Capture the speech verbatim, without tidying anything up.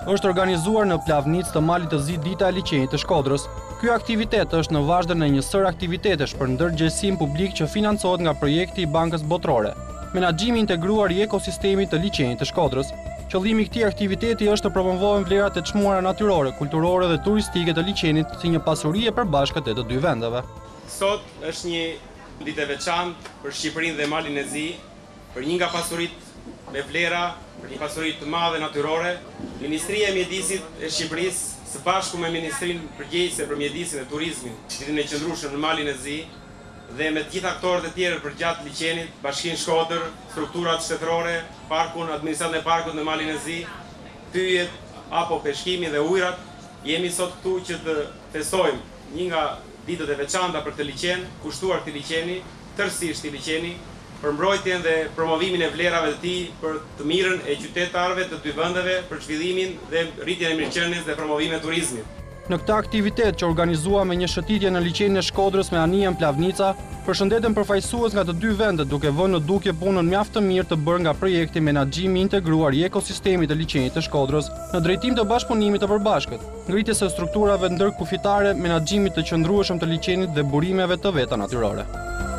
është organizuar në Plavnicë të malit të zi dita e liçenit të Shkodrës. Ky aktivitet është në vazhdën e një sër aktivitetesh për ndërgjegjësim publik që financohet nga projekti i Bankës Botërore, menaxhimi integruar i ekosistemit të liçenit të Shkodrës. Qëllimi i këtij aktiviteti është të promovohen vlerat e çmuara natyrore, kulturore dhe turistike të liçenit si një pasuri e përbashkët e të dy vendeve. Sot është një ditë e veçantë për Shqipërinë dhe Malin e Zi, për një nga pasuritë me vlera, për një pasuri të madhe natyrore. Ministria e Mjedisit e Shqipërisë së bashku me Ministrinë përgjegjëse për mjedisin e turizmin, ditën e qëndrueshme në Malin e Zi, dhe me të gjithë aktorët e tjerë përgjatë liçenit, Bashkinë Shkodër, strukturat shtetërore, parkun, administratën e parkut në Malin e Zi, pyjet apo peshkimi dhe ujrat, jemi sot këtu që të festojmë një nga ditët e veçanta për këtë liçen, kushtuar këtij liçeni, tërësisht këtij liçeni, për mbrojtjen dhe promovimin e vlerave të tij për të mirën e qytetarëve të dy vendeve, për zhvillimin dhe rritjen e mirëqenies dhe promovimin e turizmit. Në këtë aktivitet që organizua me një shëtitje në liçenin e Shkodrës me anijen Plavnica, përshëndeten përfaqësues nga të dy vendet duke vënë në dukje punën mjaft të mirë të bërë nga projekti Menaxhimi integruar i ekosistemit të liçenit të Shkodrës në drejtim të bashkëpunimit të përbashkët, ngritjes së strukturave ndërkufitare, menaxhimit të qëndrueshëm të liçenit dhe burimeve të veta natyrore.